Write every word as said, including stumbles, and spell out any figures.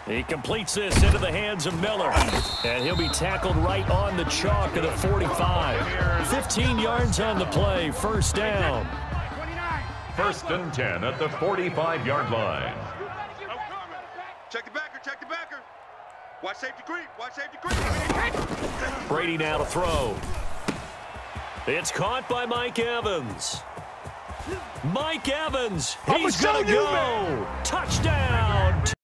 He completes this into the hands of Miller. And he'll be tackled right on the chalk of the forty-five. fifteen yards on the play, first down. First and ten at the forty-five-yard line. Check the backer, check the backer. Watch safety creep, watch safety creep. Brady now to throw. It's caught by Mike Evans. Mike Evans, he's going to go. Touchdown.